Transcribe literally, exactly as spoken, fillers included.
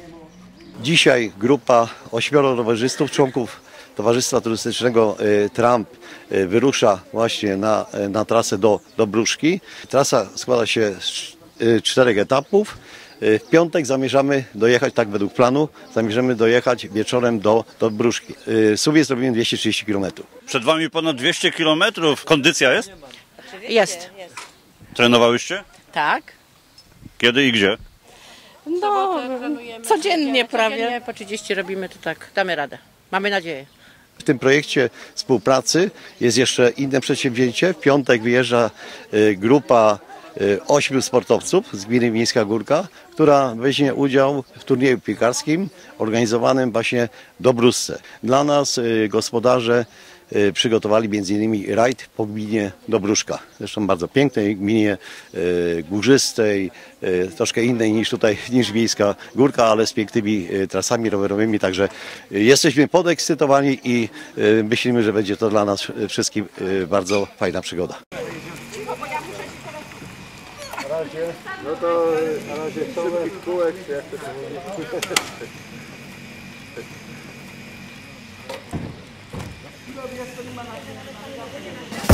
Dzisiaj grupa ośmioro rowerzystów, członków Towarzystwa Turystycznego Trump wyrusza właśnie na, na trasę do, do Bruszki. Trasa składa się z czterech etapów. W piątek zamierzamy dojechać, tak według planu, zamierzamy dojechać wieczorem do, do Bruszki. Suwie zrobimy dwieście trzydzieści kilometrów. Przed wami ponad dwieście kilometrów. Kondycja jest? Jest. Trenowałyście? Tak. Kiedy i gdzie? No, codziennie prawie. Po trzydzieści robimy, to tak, damy radę. Mamy nadzieję. W tym projekcie współpracy jest jeszcze inne przedsięwzięcie. W piątek wyjeżdża grupa ośmiu sportowców z gminy Miejska Górka, która weźmie udział w turnieju piłkarskim organizowanym właśnie do Brusce. Dla nas gospodarze przygotowali między innymi rajd po gminie Dobruszka. Zresztą bardzo pięknej gminie, górzystej, troszkę innej niż tutaj, niż Miejska Górka, ale z pięknymi trasami rowerowymi. Także jesteśmy podekscytowani i myślimy, że będzie to dla nas wszystkim bardzo fajna przygoda. Na razie, no to na razie szybkich kółek, jak to się mówi.